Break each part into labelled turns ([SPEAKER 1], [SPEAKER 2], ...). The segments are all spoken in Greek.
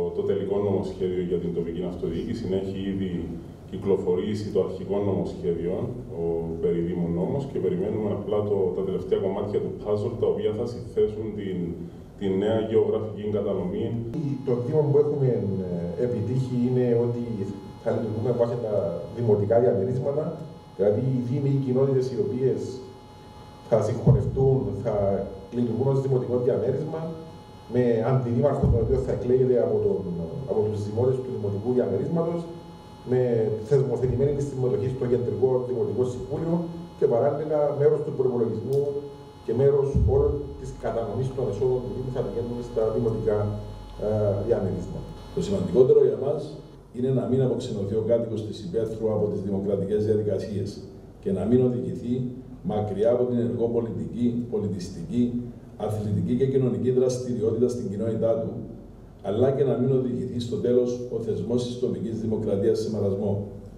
[SPEAKER 1] το τελικό νομοσχέδιο για την τοπική αυτοδιοίκηση. Έχει ήδη κυκλοφορήσει το αρχικό νομοσχέδιο, ο περιδήμων νόμος, και περιμένουμε απλά τα τελευταία κομμάτια του puzzle, τα οποία θα συνθέσουν την νέα γεωγραφική κατανομή.
[SPEAKER 2] Το δήμο που έχουμε επιτύχει είναι ότι θα λειτουργούμε βάσει τα δημοτικά διαμερίσματα, δηλαδή οι δήμοι, οι κοινότητες οι οποίες θα συγχωνευτούν, θα λειτουργούν ως δημοτικό διαμέρισμα, με αντιδήμαρχο τον οποίο θα εκλέγεται από τους δημότες του δημοτικού διαμερίσματος, με θεσμοθετημένη τη συμμετοχή στο κεντρικό δημοτικό συμβούλιο και παράλληλα μέρος του προϋπολογισμού και μέρος όλων της κατανομής των εσόδων του Δήμου θα πηγαίνουν στα δημοτικά διαμερίσματα.
[SPEAKER 3] Το σημαντικότερο για μας είναι να μην αποξενωθεί ο κάτοικος της υπαίθρου από τις δημοκρατικές διαδικασίες και να μην οδηγηθεί μακριά από την ενεργό πολιτική, πολιτιστική, αθλητική και κοινωνική δραστηριότητα στην κοινότητά του, αλλά και να μην οδηγηθεί στο τέλος ο θεσμός της τοπικής δημοκρατίας σε μαρασμό.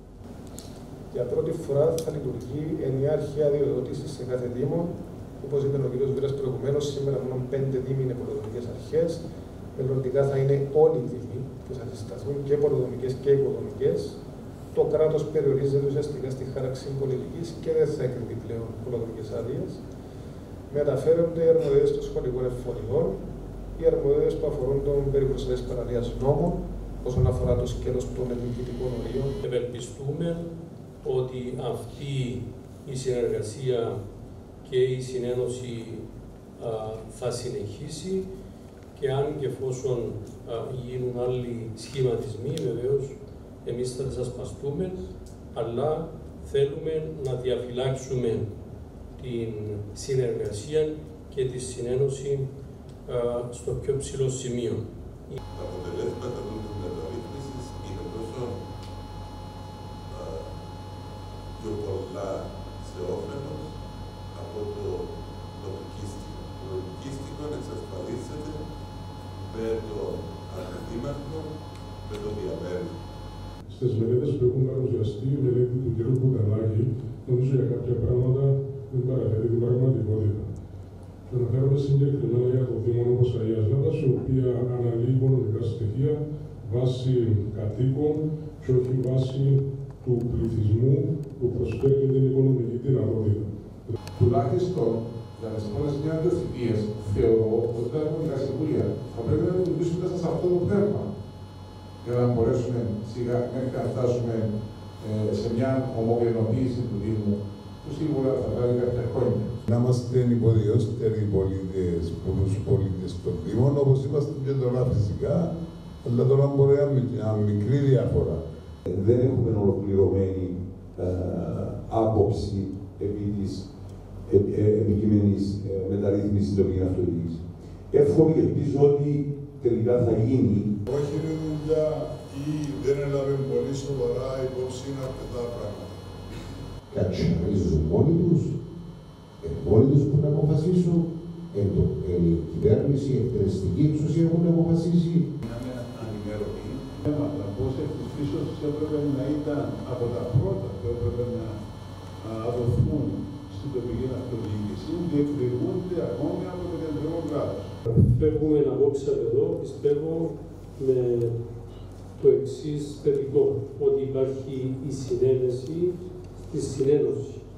[SPEAKER 4] Για πρώτη φορά θα λειτουργεί ενιαία αρχαία αδειοδότηση σε κάθε Δήμο. Όπως είπε ο κ. Βίρας προηγουμένως, σήμερα μόνο 5 Δήμοι είναι πολεοδομικές αρχές. Μελλοντικά θα είναι όλοι οι Δήμοι που θα συσταθούν και πολεοδομικές και οικοδομικές. Το κράτος περιορίζεται ουσιαστικά στη χάραξη πολιτικής και δεν θα εκδίδει πλέον πολεοδομικές άδειες. Μεταφέρονται οι αρμοδιότητες των σχολικών εφοριών, οι αρμοδιότητες που αφορούν τον περί προσθέτης παραλίας νόμων, όσον αφορά το σκέλος των ενεργητικών ορίων.
[SPEAKER 5] Ευελπιστούμε ότι αυτή η συνεργασία και η συνένωση θα συνεχίσει και αν και εφόσον γίνουν άλλοι σχηματισμοί, βεβαίως εμείς θα τις ασπαστούμε, αλλά θέλουμε να διαφυλάξουμε την συνεργασία και τη συνένωση στο πιο ψηλό σημείο.
[SPEAKER 6] Τα αποτελέσματα της μεταρρύθμισης είναι τόσο πιο πολλά σε όφελος από το τοπικίστικο. Το τοπικίστικο εξασφαλίζεται με το αντιδήμαρχο, με το διαμέρισμα.
[SPEAKER 1] Στις μελέτες που έχουν παρουσιαστεί, η μελέτη του κ. Κουταλάκη, νομίζω για κάποια πράγματα δεν παραφέρει την πραγματικότητα. Αναφέρομαι συγκεκριμένα για το Δήμο όπως Αγίας Λάμπας, η οποία αναλύει οικονομικά στοιχεία βάσει κατοίκων και όχι βάσει του πληθυσμού που προσφέρει την οικονομική δυνατότητα.
[SPEAKER 2] Τουλάχιστον για τις επόμενες δύο θητείες θεωρώ ότι τα δημοτικά συμβούλια θα πρέπει να λειτουργήσουν μέσα σε αυτό το πνεύμα για να μπορέσουμε σιγά μέχρι να φτάσουμε σε μια ομογενοποίηση του Δήμου που σίγουρα θα πάρει κάποια χρόνια.
[SPEAKER 7] Να είμαστε υποδιώστεροι πολίτες από τους πολίτες των Δήμων, όπως είμαστε και τώρα φυσικά, αλλά τώρα μπορεί να μικρή διαφορά.
[SPEAKER 8] Δεν έχουμε ολοκληρωμένη άποψη επί της επικείμενης μεταρρύθμισης των τοπικής αυτοδιοίκησης. Εύχομαι και ελπίζω ότι τελικά θα γίνει.
[SPEAKER 7] Όχι είναι δουλειά ή δεν έλαβε πολύ σοβαρά υπόψη είναι αρκετά πράγματα.
[SPEAKER 8] Κατσιναρίζουν μόνοι τους που να αποφασίσουν, η κυβέρνηση, η εκτελεστική εξουσία έχουν αποφασίσει.
[SPEAKER 7] Να με ανημερωθεί. Θέματα πώς εκ της φύσεως έπρεπε να ήταν από τα πρώτα που έπρεπε να δοθούν στην τοπική αυτοδιοίκηση, διεκδικούνται ακόμη από το κεντρικό κράτος.
[SPEAKER 5] Φεύγουμε απόψε εδώ, πιστεύω, με το εξής παιδικό, ότι υπάρχει η συνένεση στη συνένωση.